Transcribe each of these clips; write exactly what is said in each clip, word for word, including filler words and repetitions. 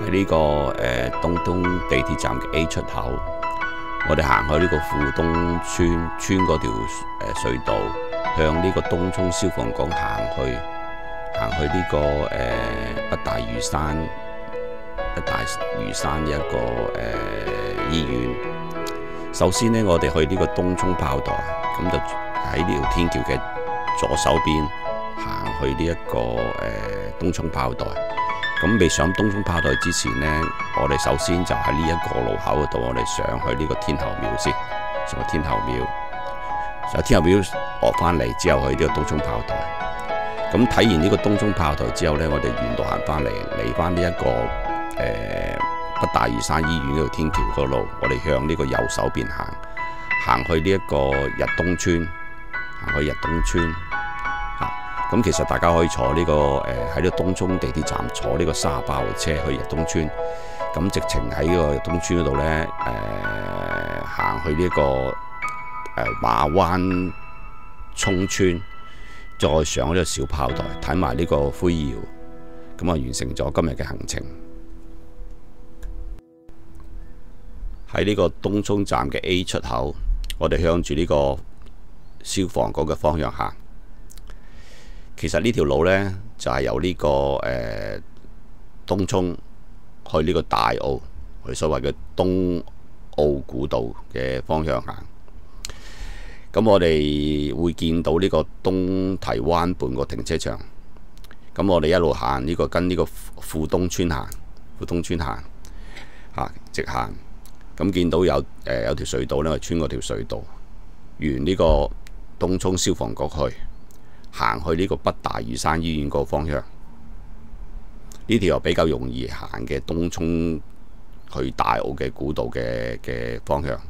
喺呢、這個誒、呃、東東地鐵站嘅 A 出口，我哋行去呢個富東村村嗰條誒隧道，向呢個東涌消防局行去，行去呢、這個誒、呃、北大嶼山北大嶼山嘅一個誒、呃、醫院。首先呢，我哋去呢個東涌炮台，咁就喺呢條天橋嘅左手邊行去呢、這、一個誒、呃、東涌炮台。咁未上東涌炮台之前呢，我哋首先就喺呢一個路口嗰度，我哋上去呢個天后廟先，上個天后廟，上天后廟落翻嚟之後去呢個東涌炮台。咁睇完呢個東涌炮台之後呢，我哋沿路行翻嚟，嚟翻呢一個誒、呃、北大嶼山醫院嗰條天橋嗰路，我哋向呢個右手邊行，行去呢一個日東村，行去日東村。咁其實大家可以坐呢、這個誒喺呢個東涌地鐵站坐呢個三十八號車去日東村，咁直情喺呢個日東村嗰度呢，誒、呃、行去呢、這個誒、呃、馬灣涌村，再上呢個小炮台睇埋呢個灰窯，咁啊完成咗今日嘅行程。喺呢個東涌站嘅 A 出口，我哋向住呢個消防局嘅方向行。其實呢條路呢，就係、是、由呢、這個誒、呃、東涌去呢個大澳，我哋所謂嘅東澳古道嘅方向行。咁我哋會見到呢個東堤灣畔個停車場。咁我哋一路行呢、這個跟呢個富東村行，富東村行嚇、啊、直行。咁見到有誒、呃、有條隧道呢，我穿過條隧道，沿呢個東涌消防局去。行去呢個北大嶼山醫院個方向，呢條又比較容易行嘅東涌去大澳嘅古道嘅嘅方向。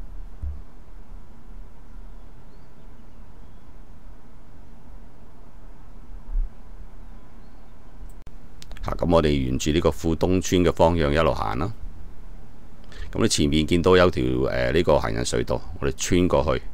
嚇、啊，咁我哋沿住呢個富東村嘅方向一路行啦。咁你前面見到有條誒呢、呃這個行人隧道，我哋穿過去。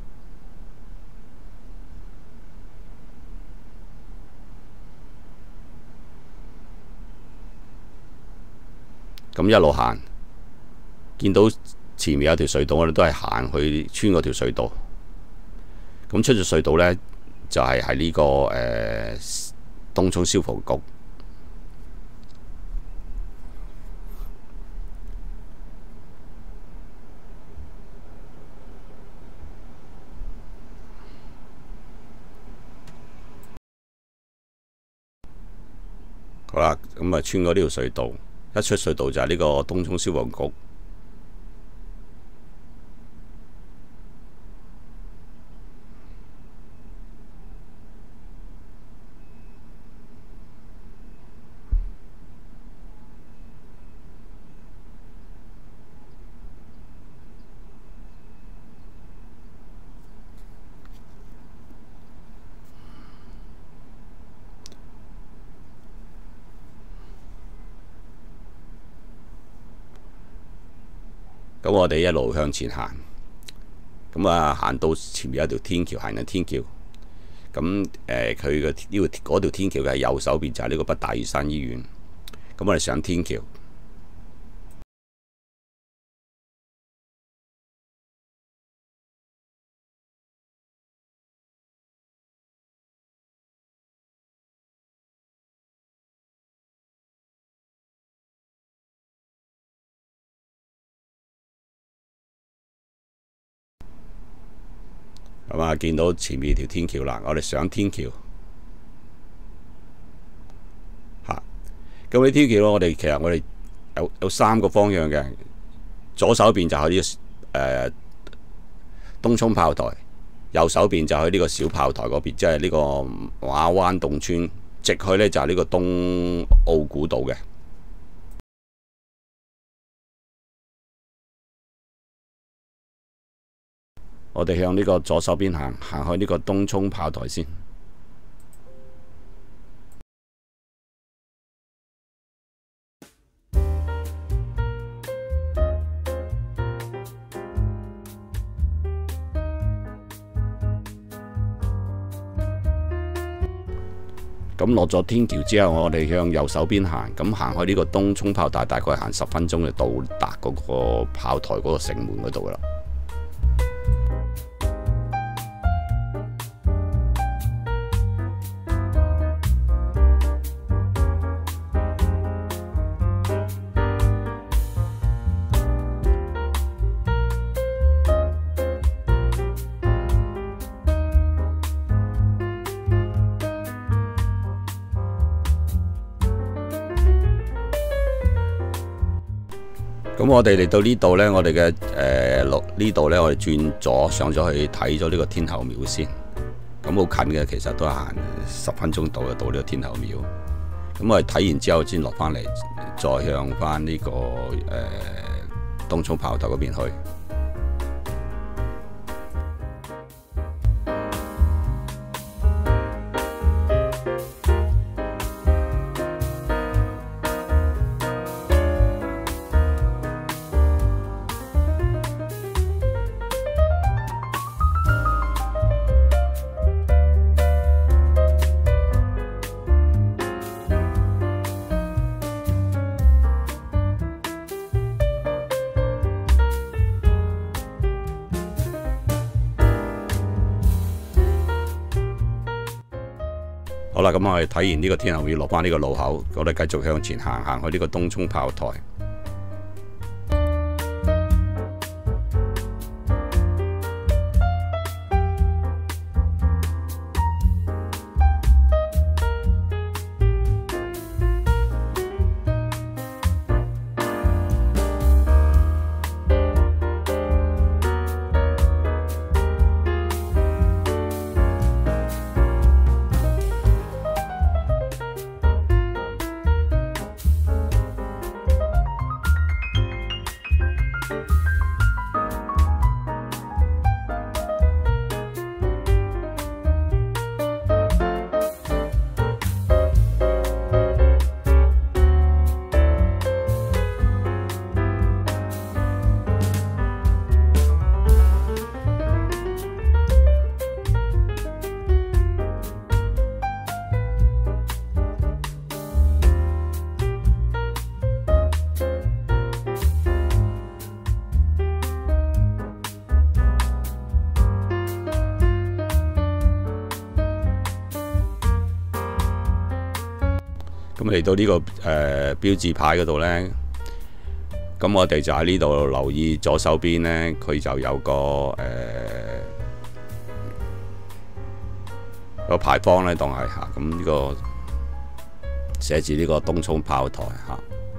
咁一路行，見到前面有條隧道，我哋都係行去穿嗰條隧道。咁出咗隧道呢，就係喺呢個誒、呃、東涌消防局。好啦，咁啊穿過呢條隧道。一出隧道就係呢個東涌消防局。咁我哋一路向前行，咁啊行到前面有條天橋，行緊天橋。咁誒，佢嘅呢條嗰條天橋嘅右手邊就係呢個北大嶼山醫院。咁我哋上天橋。咁啊，見到前面條天橋啦，我哋上天橋嚇。咁呢天橋我哋其實我哋有有三個方向嘅，左手邊就喺呢、這個誒、呃、東涌炮台，右手邊就喺呢個小炮台嗰邊，即係呢個馬灣洞村，直去呢就係呢個東澳古道嘅。我哋向呢個左手邊行，行去呢個東涌炮台先。 咁落咗天橋之後，我哋向右手邊行，咁行去呢個東涌炮台，大概行十分鐘就到達嗰個炮台嗰個城門嗰度啦。咁我哋嚟到呢度呢，我哋嘅誒落呢度呢，我哋轉左上咗去睇咗呢個天后廟先。咁好近嘅，其實都係行十分鐘到就到呢個天后廟。咁我哋睇完之後先落翻嚟，再向翻呢個誒東涌炮台嗰邊去。好啦，咁我哋睇完呢個天后廟，落翻呢個路口，我哋繼續向前行，行去呢個東涌炮台。咁嚟到呢、這個誒、呃、標誌牌嗰度呢，咁我哋就喺呢度留意左手邊呢，佢就有個誒、呃、個牌坊呢，當係嚇，咁呢個寫住呢個東涌炮台嚇。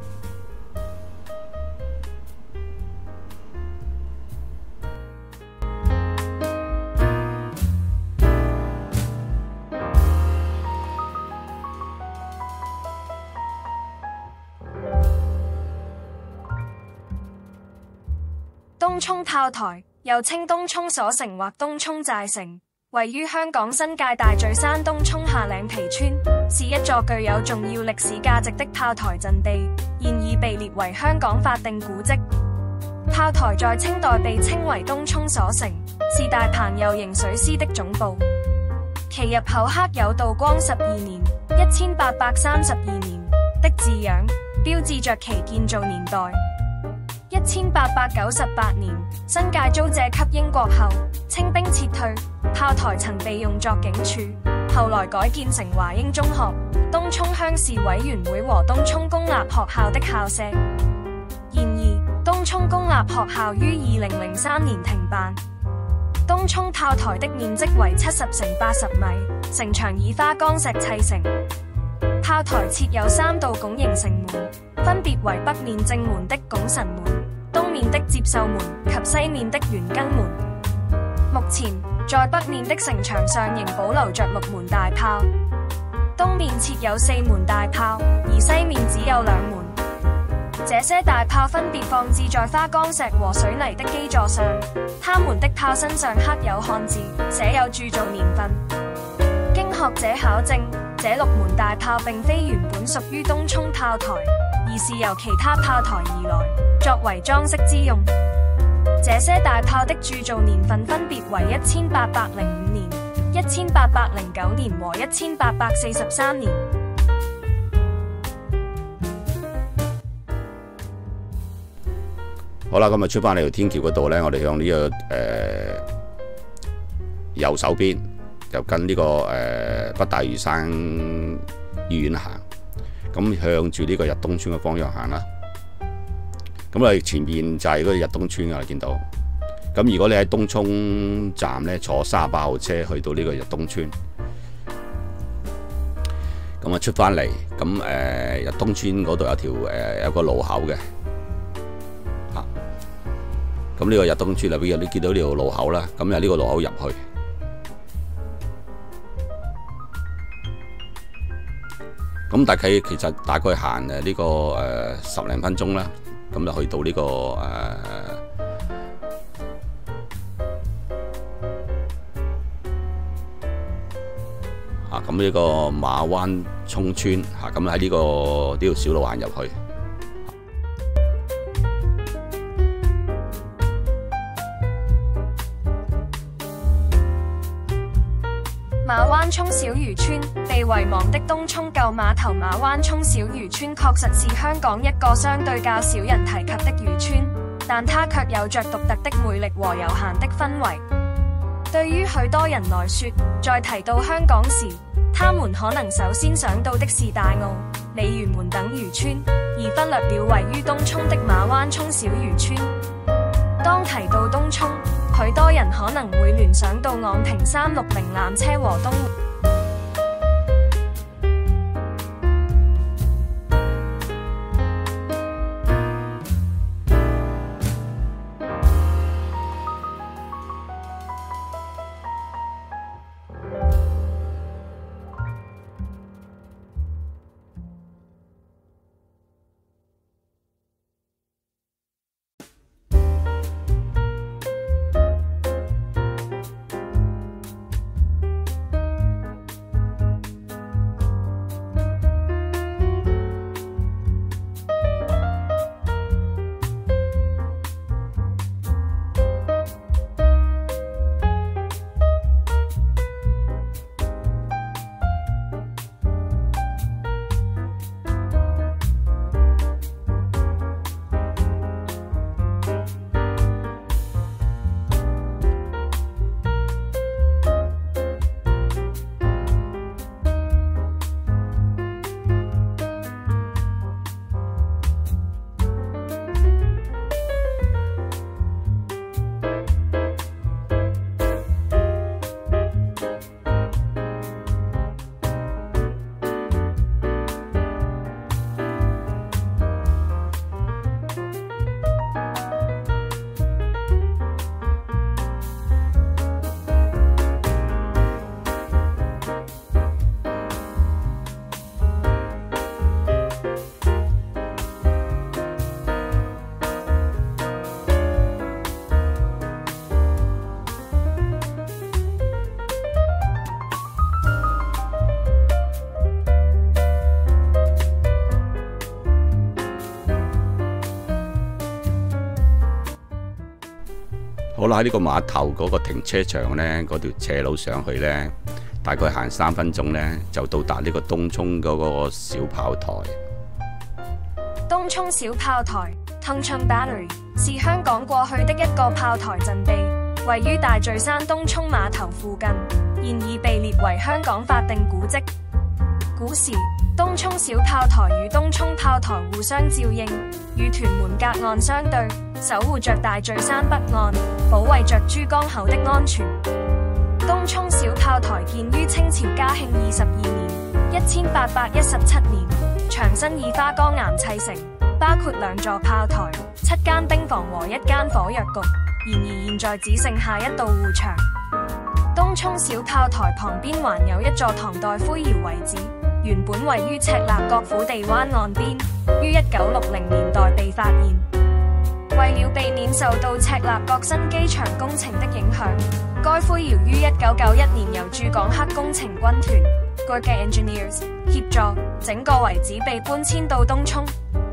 東涌炮台又稱東涌鎖城或東涌寨城，位於香港新界大嶼山東涌下嶺皮村，是一座具有重要歷史價值的炮台陣地，現已被列為香港法定古蹟。炮台在清代被稱為東涌鎖城，是大鵬右營水師的總部。其入口刻有道光十二年（一千八百三十二年）的字樣，標誌着其建造年代。一千八百九十八年，新界租借給英國後，清兵撤退，炮台曾被用作警署，後來改建成華英中學、東涌鄉事委員會和東涌公立學校的校舍。然而，東涌公立學校於二零零三年停辦。東涌炮台的面積為七十乘八十米，城牆以花崗石砌成。炮台設有三道拱形城門，分別為北面正門的拱神門、東面的接受門及西面的圓根門。目前在北面的城牆上仍保留着六門大炮，東面設有四門大炮，而西面只有兩門。這些大炮分別放置在花崗石和水泥的基座上，它們的炮身上刻有漢字，寫有鑄造年份。經學者考證，這六門大炮並非原本屬於東涌炮台，而是由其他炮台而來，作為裝飾之用。這些大炮的鑄造年份分別為一千八百零五年、 一千八百零九年和一千八百四十三年。 好啦，咁啊出翻嚟條天橋嗰度咧，我哋向呢、這個誒、呃、右手邊就跟呢、這個誒、呃、北大嶼山醫院行，咁向住呢個日東村嘅方向行啦。咁我哋前面就係嗰個日東村啊，你見到。咁如果你喺東涌站咧坐三十八號車去到呢個日東村，咁啊出翻嚟，咁誒、呃、日東村嗰度有條誒、呃、有個路口嘅。咁呢個日東村入邊，你見到呢條路口啦，咁由呢個路口入去。咁大概其實大概行誒呢個誒十零分鐘啦，咁就去到呢、這個誒啊，咁呢個馬灣涌村嚇，咁喺呢個呢條小路行入去。 馬灣涌小漁村被遺忘的東涌舊碼頭。馬灣涌小漁村確實是香港一個相對較少人提及的漁村，但它卻有着獨特的魅力和悠閒的氛圍。對於許多人來說，在提到香港時，他們可能首先想到的是大澳、鯉魚門等漁村，而忽略了位於東涌的馬灣涌小漁村。當提到東涌，許多人可能會聯想到昂坪三六零纜車和東湖。 好啦，喺呢個碼頭嗰個停車場呢，嗰條斜路上去呢，大概行三分鐘呢，就到達呢個東涌嗰個小炮台。 東涌小炮台 （Tung Battery） 是香港過去的一個炮台陣地，位於大嶼山東涌碼頭附近，現已被列為香港法定古蹟。古時，東涌小炮台與東涌炮台互相照應，與屯門隔岸相對，守護着大嶼山北岸，保衛着珠江口的安全。東涌小炮台建於清朝嘉慶二十二年（一千八百一十七年），牆身以花崗岩砌成，包括兩座炮台、七間兵房和一間火藥局。然而現在只剩下一道護牆。東涌小炮台旁邊還有一座唐代灰窯遺址，原本位於赤鱲角虎地灣岸邊，於一九六零年代被發現。為了避免受到赤鱲角新機場工程的影響，該灰窯於一九九一年由駐港黑工程軍團 （Gorkha Engineers） 協助，整個遺址被搬遷到東涌。